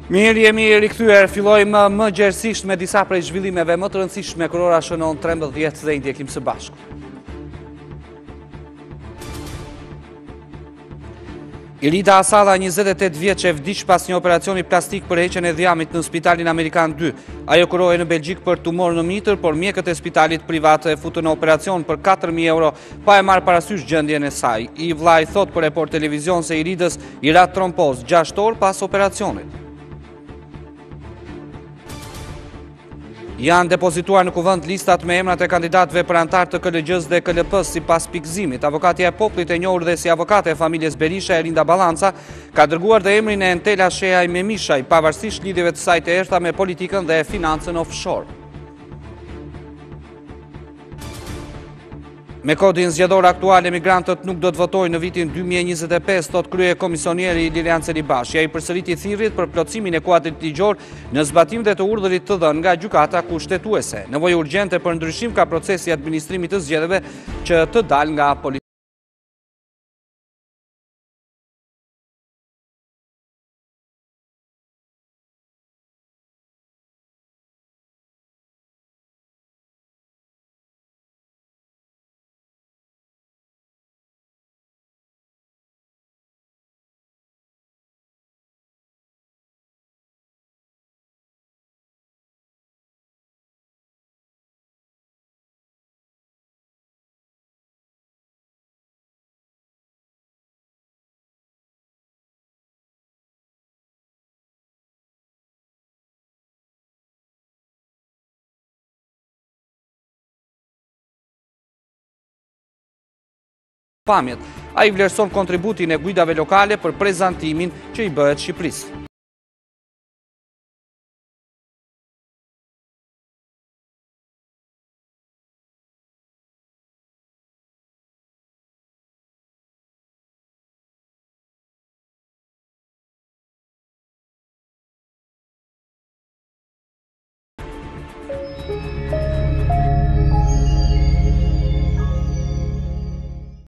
Mirë, jemi rikthyer, fillojmë më gjerësisht me disa prej zhvillimeve më të rëndësishme kur ora shënon 13 dhe ndjekim së bashku. Irida Asalla, 28 vjeç, e vdiq pas një operacioni plastik për heqjen e dhjamit në Spitalin Amerikan 2. Ajo kurohej në Belgjik për tumor në mitër, por mjekët e spitalit privat e futën në operacion për 4.000 euro pa e marrë parasysh gjendjen e saj. I vllai thot për Report Televizion se Iridës i rat trompoz 6 orë pas operacionit. Janë depozituar në kuvend listat me emrat e kandidatëve për antar të KLG-s dhe KLP-s sipas pikëzimit. Avokatja e popullit e njohur dhe si avokate e familjes Berisha, Elinda Ballanca, ka dërguar dhe emrin e Entela Shehaj Memishaj, pavarësisht lidhjeve të saj të errta me politikën dhe financën offshore. Me kodin zgjedhor aktual, emigrantët nuk do të votojnë në vitin 2025, thot krye komisioneri Lilian Celibashi. Ai përsëriti thirrjet për plotësimin e kuadrit ligjor në zbatim dhe të urdhërit të dhënë nga gjykata kushtetuese. Nevojë urgjente për ndryshim ka procesi i administrimit të zgjedhjeve që të dalë nga politika. Pamjet. Ai vlerëson kontributin e guidave lokale për prezantimin që i bëhet Shqipërisë.